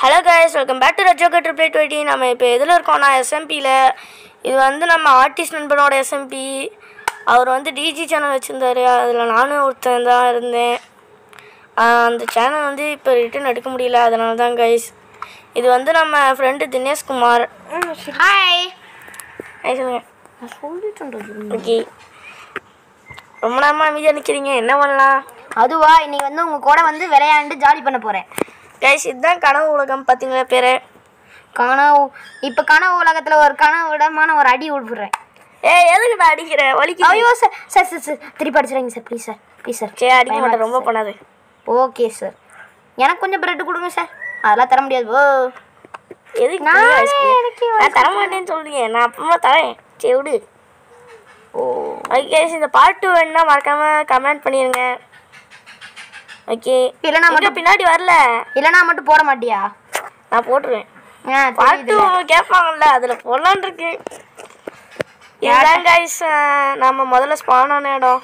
Hello guys, welcome back to ரஜோகா ட்ரிப்ளே 20. நம்ம இப்போ எதில் இருக்கோம்னா எஸ்எம்பியில். இது வந்து நம்ம ஆர்டிஸ்ட் நண்பனோட எஸ்எம்பி. அவர் வந்து டிஜி சேனல் வச்சுருந்தார். அதில் நானும் ஒருத்தன் தான் இருந்தேன். அந்த சேனல் வந்து இப்போ ரிட்டர்ன் எடுக்க முடியல, அதனால தான் கைஸ். இது வந்து நம்ம ஃப்ரெண்டு தினேஷ்குமார். ஹாய். சொல்லுங்கள். ஓகே, ரொம்ப நேரமாக அமைதியாக நிற்கிறீங்க, என்ன பண்ணலாம்? அதுவா, இன்னைக்கு வந்து உங்கள் கூட வந்து விளையாண்டு ஜாலி பண்ண போகிறேன் கைஸ். இதுதான் கனவு உலகம், பார்த்தீங்களா பேர்? இப்போ கனவு உலகத்தில் ஒரு கனவுடமான ஒரு அடி விடுறேன். எதுக்கு நான் அடிக்கிறேன்? வலிக்கு. ஐயோ சார் சார் சார் சார் திருப்பி அடிச்சிடாங்க sir, please sir, please sir. சரி, அடிக்க மாட்டேன், ரொம்ப பண்ணாது. ஓகே சார், எனக்கு கொஞ்சம் பிரெட் கொடுங்க சார். அதெல்லாம் தர முடியாது. ஓ, எதுக்கு நான் தர மாட்டேன்னு சொல்றீங்க? நான் அப்புறமா தரேன். சரி விடு. ஓகே, இந்த பார்ட் 2 வேணுன்னா மறக்காமல் கமெண்ட் பண்ணிடுங்க. ஓகே, இல்லைனா மட்டும் பின்னாடி வரல, இல்லைனா மட்டும் போட மாட்டியா? நான் போட்டுருவேன். பார்ட் 2 கேட்பாங்கல்ல, அதில் போடலான்னு இருக்கு. இதுதான் கைஸ் நம்ம முதல்ல ஸ்பான் ஆன இடம்.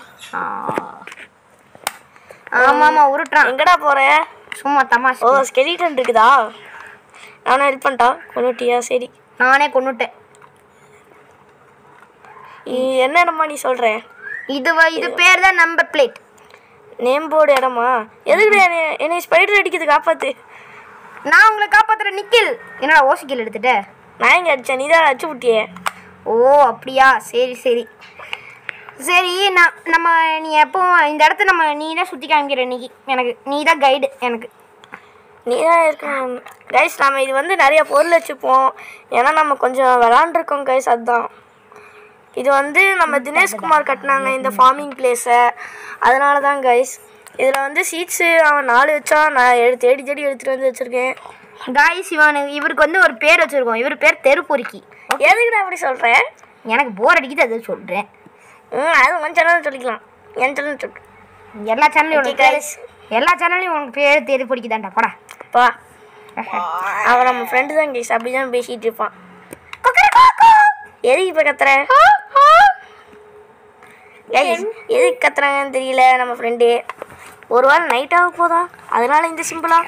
ஆமாம், உருட்டுறான். எங்கடா போகிறேன்? சும்மா தமாஷ். ஓ, ஸ்கெலிட்டன் இருக்குதா? நானும் ஹெல்ப் பண்ணிட்டா? கொண்டுட்டியா? சரி, நானே கொண்டுட்டேன். என்ன இடமா நீ சொல்கிறேன்? இது பேர் தான் நம்பர் பிளேட். நேம் போர்டு இடமா? எதுக்கு என்னை ஸ்பைடர் அடிக்குது? காப்பாற்று. நான் உங்களை காப்பாற்றுற நிக்கில். என்னடா ஓசிக்கல் எடுத்துட்ட? நான் எங்கே அடித்தேன்? நீ தான் அடிச்சு விட்டியே. ஓ அப்படியா, சரி சரி சரி. நம்ம நீ எப்போ இந்த இடத்த நீ தான் சுற்றி காமிக்கிற இன்னைக்கு. எனக்கு நீ தான் கைடு. எனக்கு நீ தான் இருக்கணும் கைஸ். நம்ம இது வந்து நிறைய பொருள் வச்சுப்போம், ஏன்னா நம்ம கொஞ்சம் விளாண்டுருக்கோம் கைஸ். அதுதான் இது வந்து நம்ம தினேஷ்குமார் கட்டினாங்க இந்த ஃபார்மிங் பிளேஸை, அதனால தான் கைஸ். இதில் வந்து சீட்ஸு அவன் 4 வச்சா, நான் தேடி எடுத்துகிட்டு வந்து வச்சுருக்கேன் கைஸ். இவருக்கு வந்து ஒரு பேர் வச்சுருக்கோம். இவர் பேர் தெருப்பொறுக்கி. எதுக்கு நான் அப்படி சொல்கிறேன்? எனக்கு போர் அடிக்குது, அதை சொல்கிறேன். அது உன் சேனல் சொல்லிக்கலாம், என் சேனல் சொல்கிறேன். எல்லா சேனல்லையும் உனக்கு பேர் தெருப்பொறுக்கி தான்டா. போடா பா. அவன் நம்ம ஃப்ரெண்டு தான் கைஸ், அப்படி தான் பேசிகிட்டு இருப்பான். எதுக்கு இப்போ கத்துறேன்? எதுக்கு கத்துறாங்கன்னு தெரியல. நம்ம ஃப்ரெண்டு ஒரு வாரம் நைட்டாக போதா, அதனால இந்த சிம்பிளா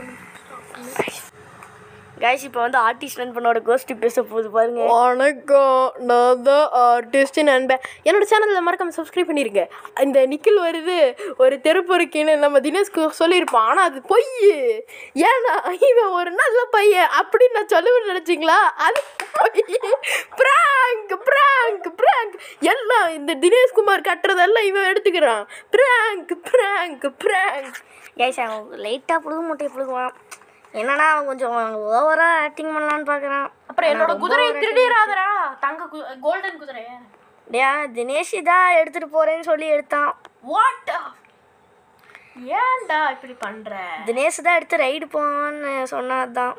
கைஸ். இப்போ வந்து ஆர்டிஸ்ட் நண்பனோட கோஸ்ட்டு பேச போகுது பாருங்க. வணக்கம், நான் தான் ஆர்டிஸ்ட் நண்பன். என்னோட சேனலில் மறக்காம சப்ஸ்கிரைப் பண்ணிருங்க. இந்த நிக்கில் வருது ஒரு தெருப்பொறுக்கின்னு நம்ம தினேஷ்க்கு சொல்லியிருப்பான், ஆனால் அது பொய். ஏன்னா இவன் ஒரு நல்ல பையன் அப்படின்னு நான் சொல்லுவேன்னு நினச்சிங்களா? அது பொய். பிராங்க் பிராங்க் பிராங்க் எல்லாம் இந்த தினேஷ்குமார் கட்டுறதெல்லாம் இவன் எடுத்துக்கிறான். Prank prank prank guys. அவன் லைட்டாக புழுகு மூட்டையை புழுகுவான். என்னன்னா அவன் கொஞ்சம் ஓவராக ஆக்டிங் பண்ணலான்னு பார்க்குறான். அப்புறம் என்னோட குதிரையை திருடிடாதரா, தங்க கோல்டன் குதிரையை. டே, தினேஷ் தான் எடுத்துகிட்டு போகிறேன்னு சொல்லி எடுத்தான். வாட்? ஏன்டா இப்படி பண்ணுற? தினேஷ் தான் எடுத்து ரைடு போவான்னு சொன்னதுதான்.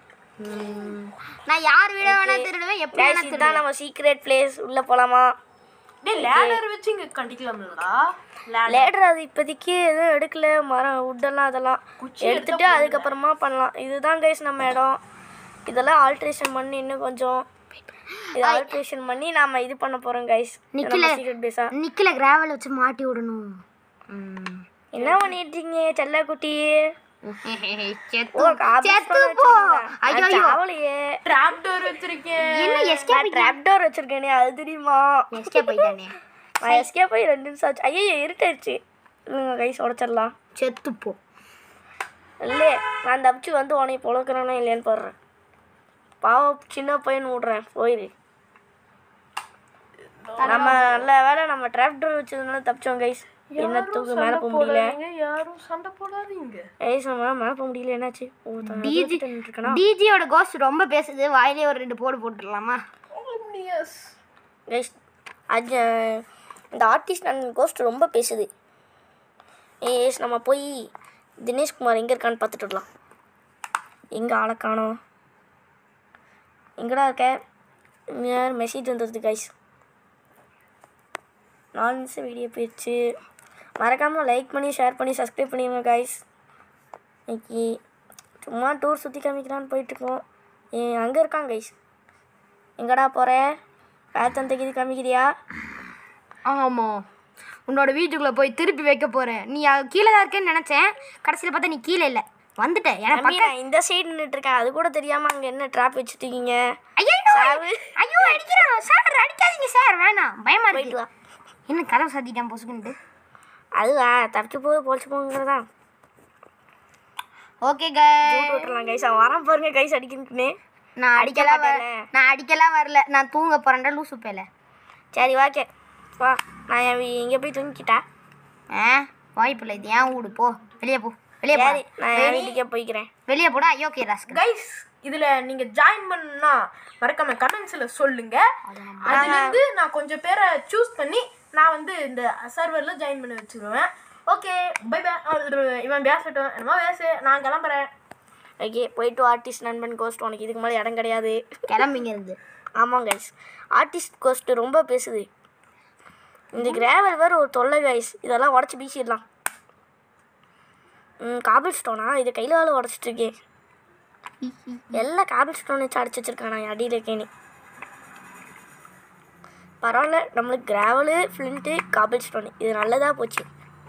நான் யார் வீட வேணா திருடுவேன், எப்படி வேணா இதுதான் நம்ம சீக்ரெட் பிளேஸ். உள்ளே போகலாமா? லேடர் வச்சு இங்கே கண்டிக்கலாம்லடா. லேடர் அது இப்போதைக்கு எதுவும் எடுக்கல. மரம் உட்டெல்லாம் அதெல்லாம் எடுத்துட்டு அதுக்கப்புறமா பண்ணலாம். இதுதான் கைஸ் நம்ம இடம். இதெல்லாம் ஆல்ட்ரேஷன் பண்ணி இன்னும் கொஞ்சம் இது ஆல்ட்ரேஷன் பண்ணி நாம இது பண்ண போகிறோம் கைஸ். சீக்ரெட் பிளேஸா நிக்கில கிராவல் வச்சு மாட்டி விடணும். என்ன பண்ணிட்டு இருக்கீங்க செல்லக்குட்டி? வச்சிருக்கேனே, அது தெரியுமா? நான் எஸ்கேப் ஆகி 2 நிமிஷம் ஆச்சு. ஐயோ, இருட்டாயிடுச்சு. இல்லைங்க கைஸ், உடச்சிடலாம். செத்துப்போ. இல்லை, நான் தப்பிச்சு வந்து உனையை பொழக்கிறேன்னா இல்லையான்னு போடுறேன். பாவம் சின்ன பையன் விட்றேன், போயிரு. நம்ம நல்ல வேலை நம்ம ட்ராப் டோர் வச்சதுனால தப்பிச்சோம் கைஸ். என்ன தூக்கு மேலே போக முடியல. யாரும் சண்டை போடாதீங்க கைஸ். நம்ம மேலே போக முடியல, என்னாச்சு? டிஜியோட கோஸ்ட் ரொம்ப பேசுது, வாயிலே ஒரு 2 போடு போட்டுடலாமா கைஸ்? இந்த ஆர்டிஸ்ட் அண்ட் கோஸ்ட் ரொம்ப பேசுது. ஏஸ், நம்ம போய் தினேஷ்குமார் எங்கே இருக்கான்னு பார்த்துட்டு வரலாம். எங்கே ஆளை காணோம்? எங்கடா இருக்க? யார் மெசேஜ் வந்துடுது கைஸ். 4 நிமிஷம் வீடியோ போயிடுச்சு. மறக்காமல் லைக் பண்ணி ஷேர் பண்ணி சப்ஸ்கிரைப் பண்ணிடுங்க கைஸ். இன்னைக்கு சும்மா டூர் சுற்றி காமிக்கலான்னு போயிட்டுருக்கோம். அங்கே இருக்கான் கைஸ். எங்கடா போகிற? பேத்தந்தைக்கு இது காமிக்கிறியா? ஆமாம், உன்னோட வீட்டுக்குள்ளே போய் திருப்பி வைக்க போகிறேன். நீ கீழே தான் இருக்கேன்னு நினச்சேன், கடைசியில் பார்த்தா நீ கீழே இல்லை. வந்துட்டேன் ஏன்னா தம்பி, நான் இந்த சைடு நின்றுட்டு இருக்கேன், அது கூட தெரியாம அங்க என்ன ட்ராப் வச்சுட்டீங்க? ஐயோ ஐயோ அடிக்கிறான் சார், அடிக்காதீங்க சார், வேணாம் பயமா போயிட்டு இருக்கு. வா. என்ன கதவை சாத்திட்டான் பொசுக்குன்ட்டு. அதுவா தப்பிச்சு போகுது பொழிச்சு போங்கிறதா. ஓகே கைஸ், ஜூட் விட்டுறலாம் கைஸ். அவன் வரான் பாருங்க கைஸ் அடிக்கணுக்குன்னு. நான் அடிக்கலாம் மாட்டேன்ல. நான் அடிக்கலாம் வரல, நான் தூங்க போறேன்டா லூசு பேல. சரி ஓகே வா, நான் இங்கே போய் தூங்கிக்கிட்டா. வாய்ப்பு இல்லை, இது ஏன் வீடு, போ வெளியே போ, வெளியே போ, சரி நான் என் வீட்டுக்கே போய்க்கிறேன். வெளியே போடா. ஐயோ கே ராஸ்கல். கைஸ் இதில் நீங்கள் ஜாயின் பண்ணா மறக்காம கமெண்ட்ஸில் சொல்லுங்கள். அதுலேருந்து நான் கொஞ்சம் பேரை சூஸ் பண்ணி நான் வந்து இந்த சர்வரில் ஜாயின் பண்ணி வச்சுருவேன். Okay bye bye. இவன் பேசட்டும், என்னமோ பேசு, நான் கிளம்புறேன். ஓகே போயிட்டு ஆர்டிஸ்ட் நண்பன் கோஸ்ட், உனக்கு இதுக்கு மேலே இடம் கிடையாது, கிளம்பிங்க இருந்து. ஆமாம் கைஸ், ஆர்டிஸ்ட் கோஸ்ட்டு ரொம்ப பேசுது. இந்த கிராவல் வேறு ஒரு தொல்லை கைஸ், இதெல்லாம் உடச்சி வீசிடலாம். காபிள் ஸ்டோனா, இது கையில் வேலை உடச்சிட்ருக்கேன். எல்லாம் காபிள் ஸ்டோன் வச்சு அடிச்சு வச்சுருக்கான், நான் அடியில் இருக்கேனே. பரவாயில்ல, நம்மளுக்கு கிராவலு ஃப்ளிண்ட்டு காபிள் ஸ்டோனு இது நல்லதாக போச்சு.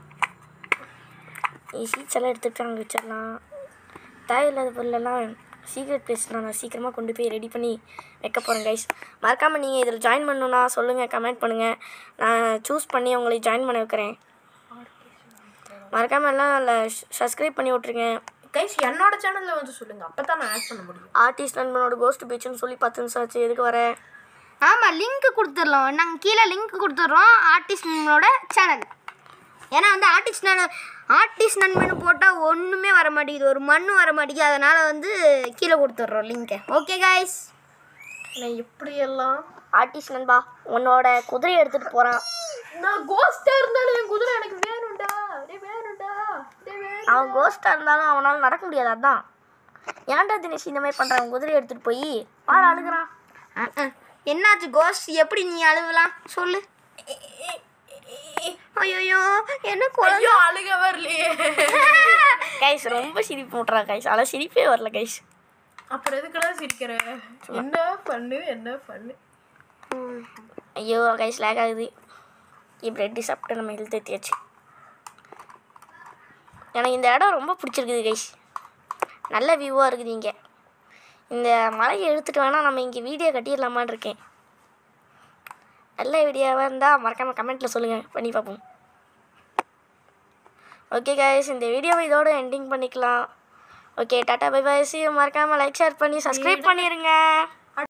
சீட்ஸ் எல்லாம் எடுத்துகிட்டு அங்கே வச்சிடலாம். தேவையில்லாத பொருளெல்லாம் சீக்ரெட் பிளேஸ்லாம் நான் சீக்கிரமாக கொண்டு போய் ரெடி பண்ணி வைக்க போகிறேன் கைஸ். மறக்காமல் நீங்கள் இதில் ஜாயின் பண்ணணுன்னா சொல்லுங்கள், கமெண்ட் பண்ணுங்கள், நான் சூஸ் பண்ணி உங்களை ஜாயின் பண்ண வைக்கிறேன். மறக்காமல் எல்லாம் சப்ஸ்கிரைப் பண்ணி விட்ருங்க கைஸ். என்னோட சேனலில் வந்து சொல்லுங்கள், அப்போ தான் நான் ஆட் பண்ண முடியும். ஆர்டிஸ்ட் நண்பனோட கோஸ்ட் பீச்சுன்னு சொல்லி 10 நிமிஷம் ஆச்சு, எதுக்கு வரேன்? ஆமாம், லிங்க் கொடுத்துடலாம், நாங்கள் கீழே லிங்க் கொடுத்துட்றோம் ஆர்டிஸ்டனோட சேனல். ஏன்னா வந்து ஆர்டிஸ்ட் நண்பனு போட்டால் ஒன்றுமே வர மாட்டேங்குது, ஒரு மண்ணு வர மாட்டேங்குது, அதனால் வந்து கீழே கொடுத்துட்றோம் லிங்க்கை. ஓகே கைஸ், நான் எப்படியெல்லாம் ஆர்டிஸ்ட் நண்பா உன்னோட குதிரையை எடுத்துகிட்டு போகிறான். நான் கோஸ்டாக இருந்தாலும் என் குதிரை எனக்கு வேணும்டா, வேணும்டா. அவன் கோஸ்ட்டாக இருந்தாலும் அவனால் நடக்க முடியாது. அதான் ஏன்டா தினேஷ் இந்த மாதிரி பண்ணுறான், குதிரையை எடுத்துகிட்டு போய் பாரு அழுகிறான். என்னாச்சு கோஸ்ட், எப்படி நீ அழுவலாம் சொல்லு. ஐயோ என்ன ஐயோ அழுக வரலையே கைஸ், ரொம்ப சிரிப்பு விட்றான் கைஸ், ஆனால் சிரிப்பே வரல கைஸ். அப்புறம் எதுக்கெல்லாம் சிரிக்கிற? என்ன பண்ணு என்ன பண்ணு. ஐயோ கைஸ் லேக் ஆகுது. இப்போ ரெட்டி சாப்பிட்டு நம்ம ஹெல்த் ஏற்றியாச்சு. எனக்கு இந்த இடம் ரொம்ப பிடிச்சிருக்குது கைஸ், நல்ல வியூவாக இருக்குது இங்கே. இந்த மலையை எடுத்துகிட்டு வேணால் நம்ம இங்கே வீடியோ கட்டிடலாமான்னு இருக்கேன். நல்ல வீடியோவாக இருந்தால் மறக்காமல் கமெண்ட்டில் சொல்லுங்கள், பண்ணி பார்ப்போம். ஓகே கைஸ், இந்த வீடியோவை இதோட எண்டிங் பண்ணிக்கலாம். ஓகே டாட்டா பை பை, சி யூ. மறக்காமல் லைக் ஷேர் பண்ணி சப்ஸ்கிரைப் பண்ணிடுங்க.